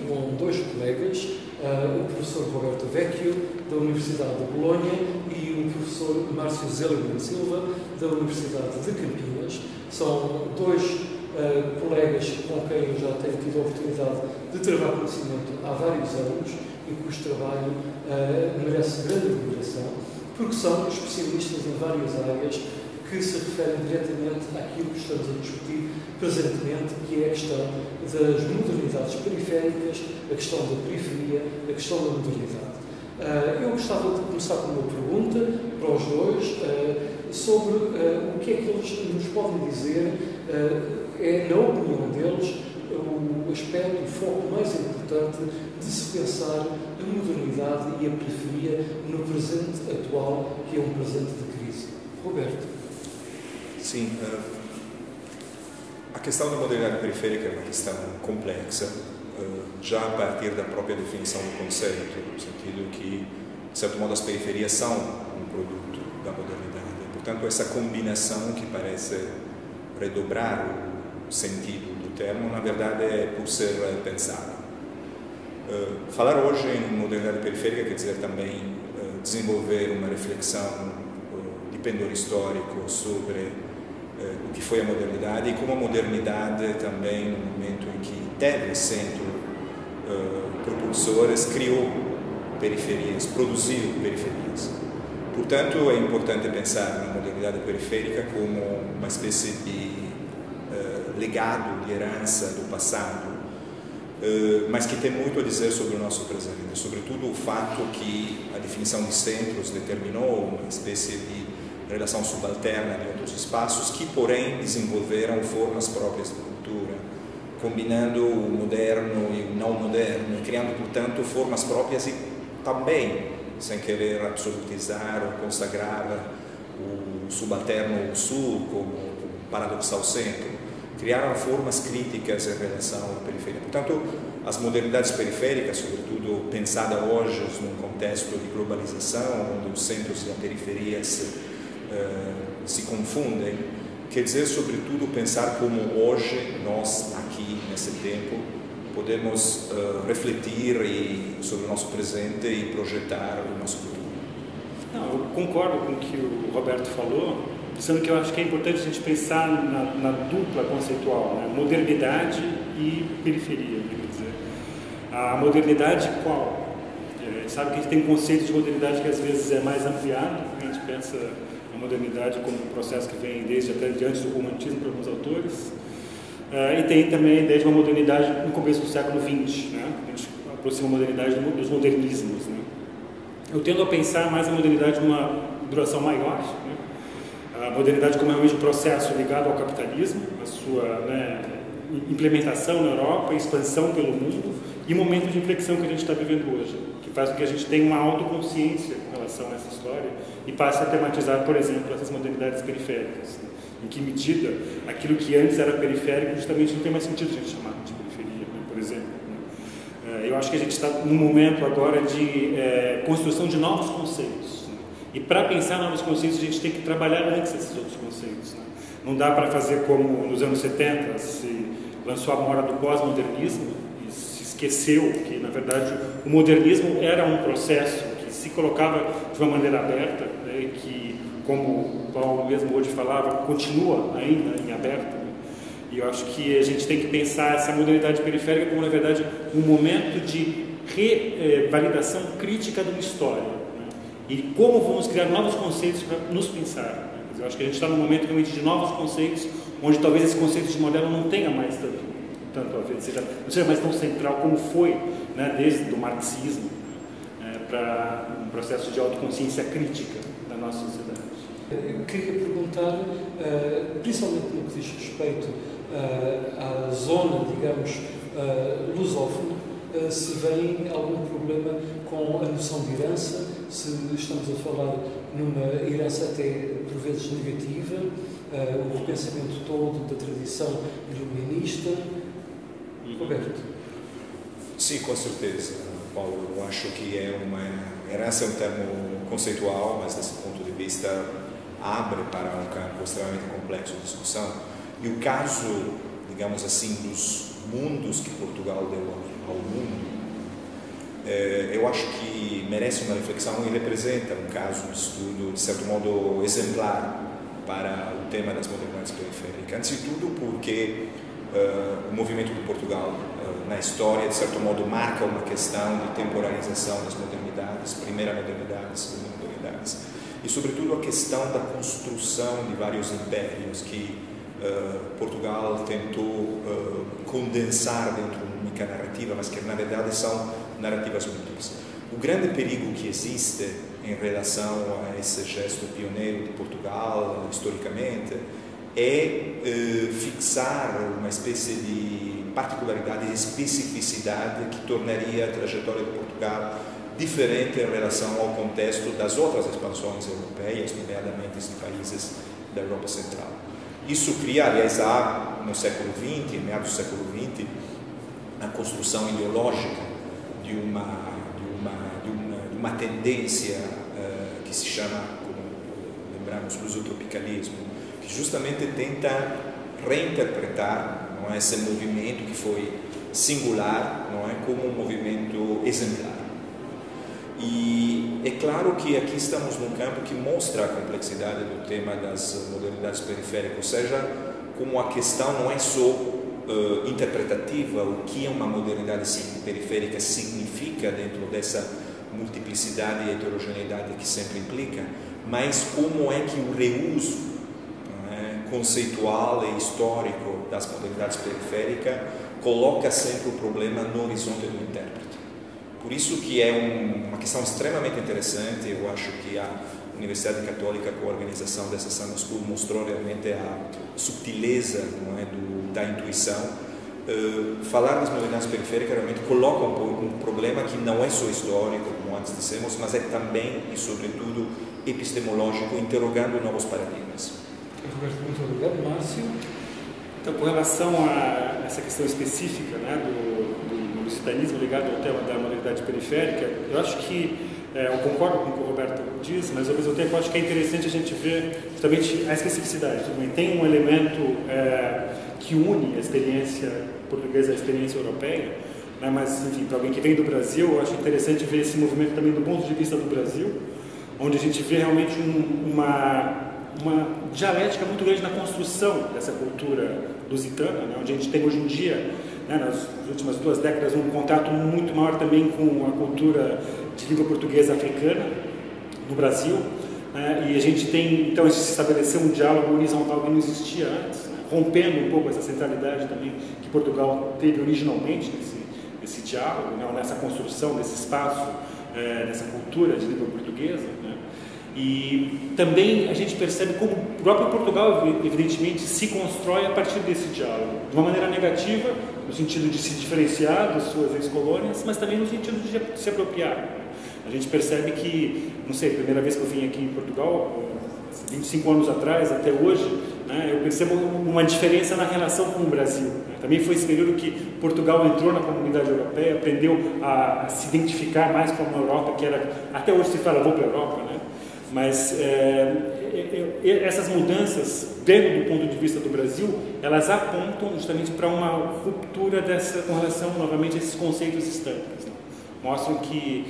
com dois colegas, o professor Roberto Vecchio, da Universidade de Bolonha, e o professor Márcio Zeliman Silva, da Universidade de Campinas. São dois colegas com quem eu já tenho tido a oportunidade de travar conhecimento há vários anos e cujo trabalho merece grande admiração, porque são especialistas em várias áreas que se referem diretamente àquilo que estamos a discutir presentemente, que é a questão das modernidades periféricas, a questão da periferia, a questão da modernidade. Eu gostava de começar com uma pergunta para os dois sobre o que é que eles nos podem dizer, na opinião deles, o aspecto, o foco mais importante de se pensar a modernidade e a periferia no presente atual, que é um presente de crise. Roberto. Sim, a questão da modernidade periférica é uma questão complexa, já a partir da própria definição do conceito, no sentido que, de certo modo, as periferias são um produto da modernidade. Portanto, essa combinação que parece redobrar o sentido do termo, na verdade, é por ser pensada. Falar hoje em modernidade periférica quer dizer também desenvolver uma reflexão de pendor histórico sobre o que foi a modernidade e como a modernidade também, no momento em que teve centro propulsores, criou periferias, produziu periferias. Portanto, é importante pensar na modernidade periférica como uma espécie de legado, de herança do passado, mas que tem muito a dizer sobre o nosso presente, sobretudo o fato que a definição de centros determinou uma espécie de relação subalterna de outros espaços que, porém, desenvolveram formas próprias de cultura, combinando o moderno e o não moderno, criando, portanto, formas próprias e também, sem querer absolutizar ou consagrar o subalterno sul como paradoxal centro, criaram formas críticas em relação à periferia. Portanto, as modernidades periféricas, sobretudo pensada hoje num contexto de globalização, onde os centros e a periferia se confundem, quer dizer, sobretudo, pensar como hoje, nós aqui, nesse tempo, podemos refletir sobre o nosso presente e projetar o nosso futuro. Não, eu concordo com o que o Roberto falou, sendo que eu acho que é importante a gente pensar na dupla conceitual, né? Modernidade e periferia. Quer dizer, a modernidade qual? A gente sabe que a gente tem conceitos de modernidade que às vezes é mais ampliado, a gente pensa a modernidade como um processo que vem desde até antes do romantismo para alguns autores, e tem também a ideia de uma modernidade no começo do século XX, né? A gente aproxima a modernidade dos modernismos, né? Eu tendo a pensar mais a modernidade numa duração maior, né? A modernidade como realmente um processo ligado ao capitalismo, a sua implementação na Europa, expansão pelo mundo e o momento de inflexão que a gente está vivendo hoje, que faz com que a gente tenha uma autoconsciência em relação a essa história e passe a tematizar, por exemplo, essas modernidades periféricas. Né? Em que medida aquilo que antes era periférico justamente não tem mais sentido a gente chamar de periferia, né? Por exemplo. Né? Eu acho que a gente está num momento agora de construção de novos conceitos. Né? E para pensar novos conceitos a gente tem que trabalhar antes desses outros conceitos. Né? Não dá para fazer como nos anos 70 se lançou a moda do pós-modernismo e se esqueceu que, na verdade, o modernismo era um processo que se colocava de uma maneira aberta, né? Que, como o Paulo mesmo hoje falava, continua ainda em aberto. Né? E eu acho que a gente tem que pensar essa modernidade periférica como, na verdade, um momento de revalidação crítica de uma história. Né? E como vamos criar novos conceitos para nos pensar. Né? Eu acho que a gente está num momento realmente de novos conceitos, onde talvez esse conceito de moderno não tenha mais tanto a ver, não seja mais tão central como foi, né, desde o marxismo, para um processo de autoconsciência crítica da nossa sociedade. Eu queria perguntar, principalmente no que diz respeito à zona, digamos, lusófona, se vem algum problema com a noção de herança, se estamos a falar numa herança até por vezes negativa, o repensamento todo da tradição iluminista. Roberto. Sim, com certeza, Paulo. Eu acho que herança é um termo conceitual, mas desse ponto de vista abre para um campo extremamente complexo de discussão. E o caso, digamos assim, dos mundos que Portugal deu ao mundo, eu acho que merece uma reflexão e representa um caso de estudo, de certo modo, exemplar para o tema das modernidades periféricas. Antes de tudo porque o movimento de Portugal na história, de certo modo, marca uma questão de temporalização das modernidades, primeira modernidade, segunda modernidade, e sobretudo a questão da construção de vários impérios que Portugal tentou condensar dentro de uma única narrativa, mas que na verdade são narrativas múltiplas. O grande perigo que existe em relação a esse gesto pioneiro de Portugal, historicamente, é fixar uma espécie de particularidade e especificidade que tornaria a trajetória de Portugal diferente em relação ao contexto das outras expansões europeias, nomeadamente de países da Europa Central. Isso cria, aliás, no século XX, meados do século XX, a construção ideológica de uma tendência que se chama, como lembramos, lusotropicalismo, que justamente tenta reinterpretar, não é, esse movimento que foi singular, não é, como um movimento exemplar. E é claro que aqui estamos num campo que mostra a complexidade do tema das modernidades periféricas, ou seja, como a questão não é só interpretativa, o que uma modernidade periférica significa dentro dessa multiplicidade e heterogeneidade que sempre implica, mas como é que o reuso, não é, conceitual e histórico das modernidades periféricas coloca sempre o problema no horizonte do intérprete. Por isso que é uma questão extremamente interessante. Eu acho que a Universidade Católica, com a organização dessa Summer School, mostrou realmente a subtileza, não é, da intuição. Falar das modernidades periféricas realmente coloca um problema que não é só histórico, como antes dissemos, mas é também e sobretudo epistemológico, interrogando novos paradigmas. Roberto, muito obrigado. Márcio? Então, com relação a essa questão específica, né, do lusitanismo ligado ao tema da modernidade periférica, eu acho que, eu concordo com o que o Roberto diz, mas ao mesmo tempo eu acho que é interessante a gente ver justamente a especificidade. Tem um elemento que une a experiência portuguesa à experiência europeia, né, mas, enfim, para alguém que vem do Brasil, eu acho interessante ver esse movimento também do ponto de vista do Brasil, onde a gente vê realmente uma dialética muito grande na construção dessa cultura lusitana, né, onde a gente tem hoje em dia, né, nas últimas 2 décadas, um contato muito maior também com a cultura de língua portuguesa africana no Brasil, né, e a gente tem, então, se estabeleceu um diálogo horizontal que não existia antes, né, rompendo um pouco essa centralidade também que Portugal teve originalmente nesse diálogo, né, nessa construção desse espaço, nessa cultura de língua portuguesa, né. E também a gente percebe como o próprio Portugal, evidentemente, se constrói a partir desse diálogo, de uma maneira negativa, no sentido de se diferenciar das suas ex-colônias, mas também no sentido de se apropriar. A gente percebe que, não sei, a primeira vez que eu vim aqui em Portugal, 25 anos atrás, até hoje, né, eu percebo uma diferença na relação com o Brasil. Né? Também foi esse período que Portugal entrou na comunidade europeia, aprendeu a se identificar mais com a Europa, que era, até hoje se fala, vou para a Europa, né? Mas essas mudanças, dentro do ponto de vista do Brasil, elas apontam justamente para uma ruptura com relação, novamente, a esses conceitos estanques. Né? Mostram que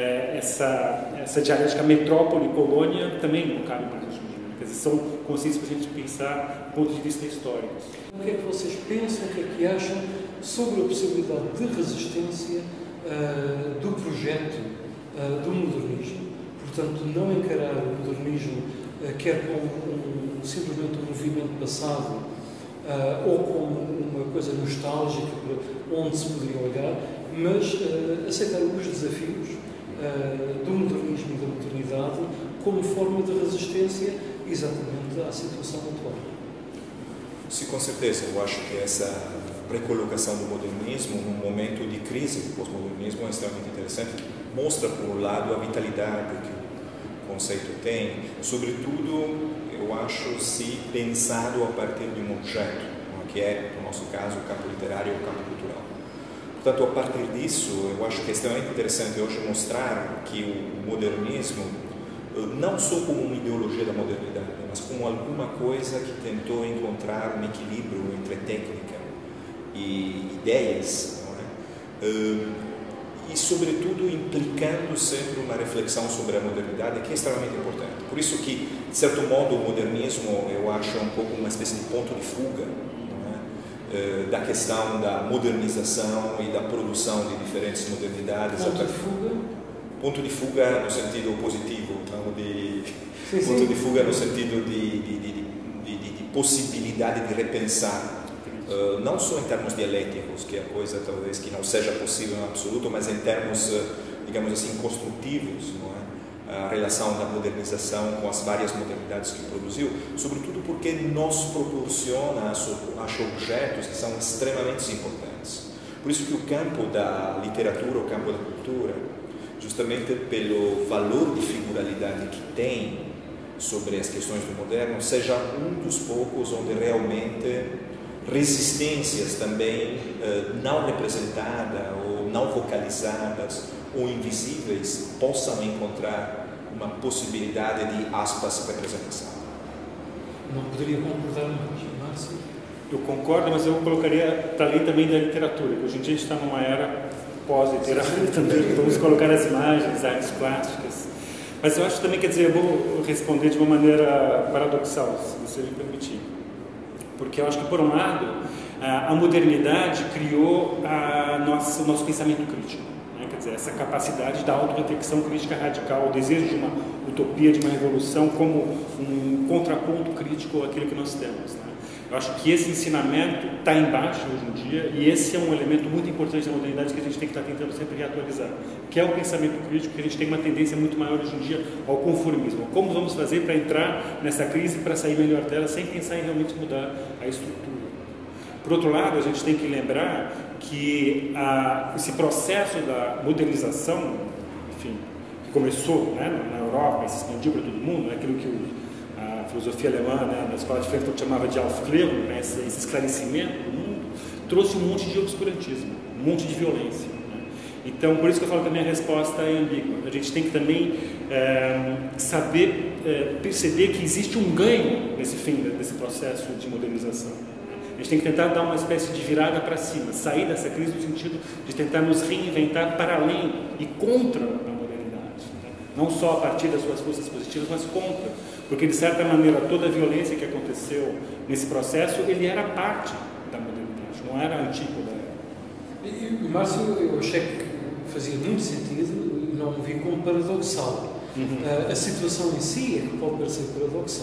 essa dialética metrópole-colônia também não cabe mais hoje em dia. Quer dizer, são conceitos para a gente pensar do ponto de vista histórico. O que é que vocês pensam, o que é que acham sobre a possibilidade de resistência do projeto do modernismo? Portanto, não encarar o modernismo quer como simplesmente um movimento passado ou como uma coisa nostálgica onde se poderiam olhar, mas aceitar os desafios do modernismo e da modernidade como forma de resistência exatamente à situação atual. Sim, com certeza. Eu acho que essa recolocação do modernismo num momento de crise do pós-modernismo é extremamente interessante. Mostra, por um lado, a vitalidade que o conceito tem, sobretudo, eu acho, se pensado a partir de um objeto, que é, no nosso caso, o campo literário ou o campo cultural. Portanto, a partir disso, eu acho que é extremamente interessante hoje mostrar que o modernismo, não só como uma ideologia da modernidade, mas como alguma coisa que tentou encontrar um equilíbrio entre técnica e ideias, não é? E, sobretudo, implicando sempre uma reflexão sobre a modernidade, que é extremamente importante. Por isso que, de certo modo, o modernismo, eu acho, é um pouco uma espécie de ponto de fuga, não é? Da questão da modernização e da produção de diferentes modernidades. Ponto de fuga? Ponto de fuga no sentido positivo, não? Ponto de fuga no sentido de possibilidade de repensar. Não só em termos dialéticos, que é a coisa talvez que não seja possível em absoluto, mas em termos, digamos assim, construtivos, não é? A relação da modernização com as várias modernidades que produziu, sobretudo porque nos proporciona, acho, objetos que são extremamente importantes. Por isso que o campo da literatura, o campo da cultura, justamente pelo valor de figuralidade que tem sobre as questões do moderno, seja um dos poucos onde realmente resistências também não representadas ou não vocalizadas ou invisíveis possam encontrar uma possibilidade de, aspas, representação. Não poderia concordar mais, Márcio? Eu concordo, mas eu colocaria além também da literatura, que hoje em dia a gente está numa era pós-literatura também, vamos colocar as imagens, artes plásticas. Mas eu acho também, quer dizer, eu vou responder de uma maneira paradoxal, se você me permitir. Porque eu acho que, por um lado, a modernidade criou o nosso pensamento crítico, né? Quer dizer, essa capacidade da auto-reflexão crítica radical, o desejo de uma utopia, de uma revolução como um contraponto crítico àquilo que nós temos, né? Eu acho que esse ensinamento está embaixo hoje em dia e esse é um elemento muito importante da modernidade que a gente tem que estar tentando sempre reatualizar, que é o pensamento crítico, que a gente tem uma tendência muito maior hoje em dia ao conformismo. Como vamos fazer para entrar nessa crise, para sair melhor dela, sem pensar em realmente mudar a estrutura. Por outro lado, a gente tem que lembrar que esse processo da modernização, enfim, que começou, né, na Europa e se expandiu para todo mundo, é aquilo que a filosofia alemã, né, na escola de Frankfurt chamava de Aufklärung, né, esse esclarecimento do mundo, trouxe um monte de obscurantismo, um monte de violência, né? Então, por isso que eu falo que a minha resposta é ambígua. A gente tem que também saber perceber que existe um ganho nesse fim desse processo de modernização. A gente tem que tentar dar uma espécie de virada para cima, sair dessa crise no sentido de tentar nos reinventar para além e contra a modernidade, né? Não só a partir das suas forças positivas, mas contra. Porque, de certa maneira, toda a violência que aconteceu nesse processo, ele era parte da modernidade, não era antípoda. E, Márcio, eu achei que fazia muito sentido, não o vi como paradoxal. A situação em si é que pode parecer paradoxal.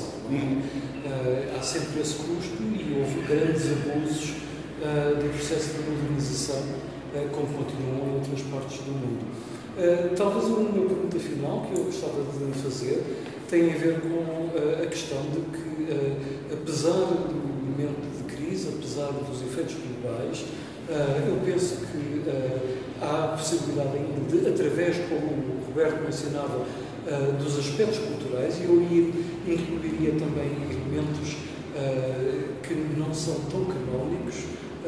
Há sempre esse custo e houve grandes abusos do processo de modernização, como continuam em outras partes do mundo. Talvez uma pergunta final que eu gostava de fazer tem a ver com a questão de que, apesar do momento de crise, apesar dos efeitos globais, eu penso que há a possibilidade ainda de, através, como o Roberto mencionava, dos aspectos culturais, e eu incluiria também elementos que não são tão canónicos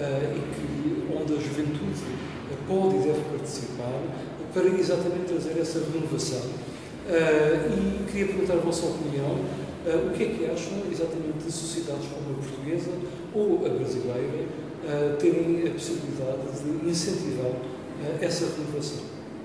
onde a juventude pode e deve participar, para exatamente trazer essa renovação. E queria perguntar a vossa opinião, o que é que acham exatamente de sociedades como a portuguesa ou a brasileira terem a possibilidade de incentivar essa renovação?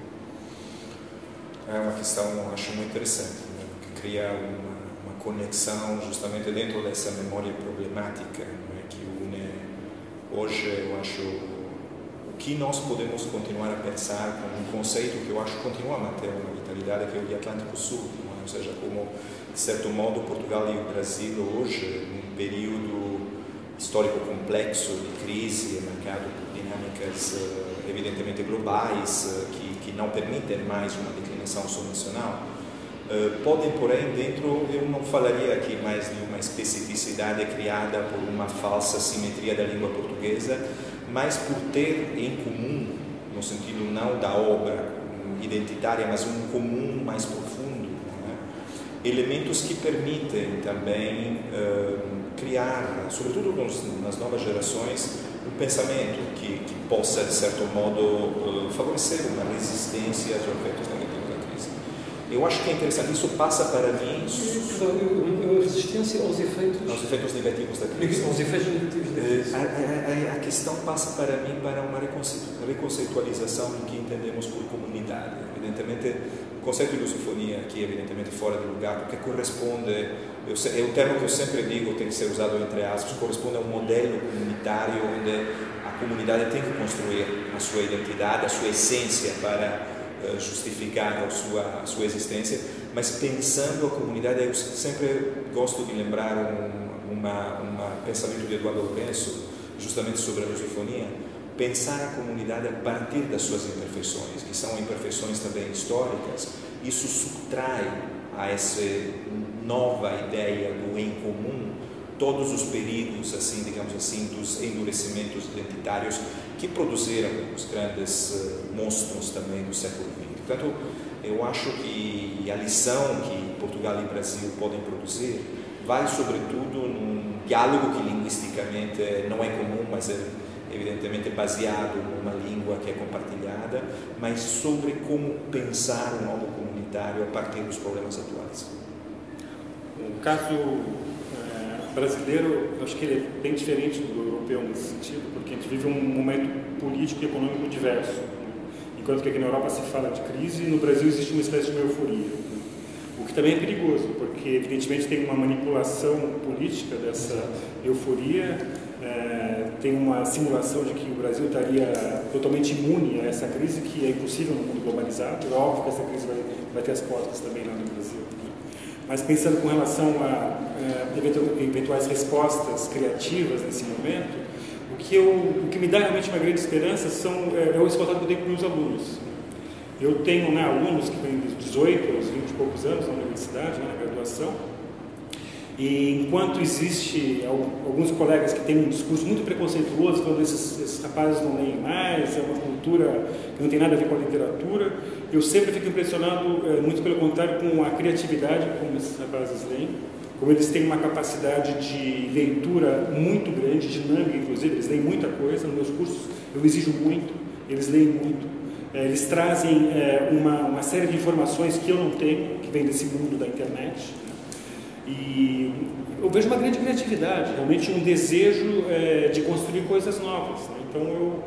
É uma questão, acho, muito interessante, né? Que cria uma conexão justamente dentro dessa memória problemática, né? Que une, hoje, eu acho, o que nós podemos continuar a pensar com um conceito que eu acho que continua a manter uma vitalidade, que é o de Atlântico Sul, né? Ou seja, como, de certo modo, Portugal e o Brasil hoje, num período histórico complexo de crise, marcado por dinâmicas evidentemente globais, que não permitem mais uma declinação subnacional, podem, porém, dentro, eu não falaria aqui mais de uma especificidade criada por uma falsa simetria da língua portuguesa, mas por ter em comum, no sentido não da obra identitária, mas um comum mais profundo, né? Elementos que permitem também criar, sobretudo nas novas gerações, um pensamento que possa, de certo modo, favorecer uma resistência aos efeitos negativos da crise. Eu acho que é interessante, isso passa para mim... A resistência aos efeitos negativos da crise. Aos efeitos negativos da crise. A questão passa para mim para uma reconceitualização do que entendemos por comunidade. Evidentemente, o conceito de lusofonia aqui, evidentemente, fora de lugar, porque corresponde... É o termo que eu sempre digo, tem que ser usado entre aspas, corresponde a um modelo comunitário onde a comunidade tem que construir a sua identidade, a sua essência para justificar a sua existência, mas pensando a comunidade, eu sempre gosto de lembrar um pensamento de Eduardo Lourenço, justamente sobre a lusofonia, pensar a comunidade a partir das suas imperfeições, que são imperfeições também históricas. Isso subtrai a essa nova ideia do em comum todos os perigos, assim, digamos assim, dos endurecimentos identitários que produziram os grandes monstros também do século XX. Portanto, eu acho que a lição que Portugal e Brasil podem produzir vai, sobretudo, num diálogo que linguisticamente não é comum, mas é evidentemente baseado numa língua que é compartilhada, mas sobre como pensar um modo comunitário a partir dos problemas atuais. O caso brasileiro, eu acho que ele é bem diferente do europeu nesse sentido, porque a gente vive um momento político e econômico diverso. Enquanto que aqui na Europa se fala de crise, no Brasil existe uma espécie de uma euforia. O que também é perigoso, porque evidentemente tem uma manipulação política dessa euforia, tem uma simulação de que o Brasil estaria totalmente imune a essa crise, que é impossível no mundo globalizado. É óbvio que essa crise vai ter as portas também lá no Brasil. Mas pensando com relação a eventuais respostas criativas nesse momento, o que me dá realmente uma grande esperança é o contato que eu tenho com meus alunos. Eu tenho alunos que têm dos 18 aos 20 e poucos anos na universidade, na graduação, e enquanto existe alguns colegas que têm um discurso muito preconceituoso, falando esses rapazes não leem mais, é uma cultura que não tem nada a ver com a literatura, eu sempre fico impressionado, muito pelo contrário, com a criatividade como esses rapazes leem, como eles têm uma capacidade de leitura muito grande, dinâmica inclusive, eles leem muita coisa. Nos meus cursos eu exijo muito, eles leem muito, eles trazem uma série de informações que eu não tenho, que vem desse mundo da internet, e eu vejo uma grande criatividade, realmente um desejo de construir coisas novas, né? Então eu,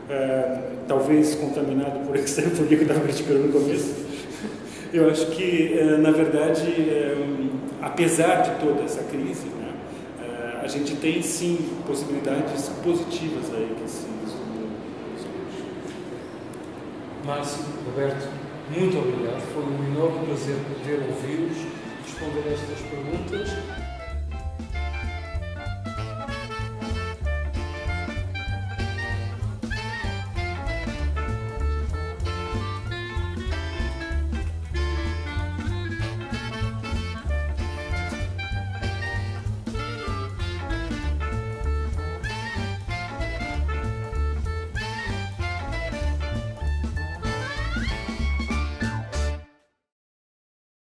talvez contaminado por essa euforia que eu estava criticando no começo, eu acho que, na verdade, apesar de toda essa crise, né, a gente tem sim possibilidades positivas aí que se vislumbram. Márcio, Roberto, muito obrigado. Foi um enorme prazer poder ouvi-los, responder a estas perguntas.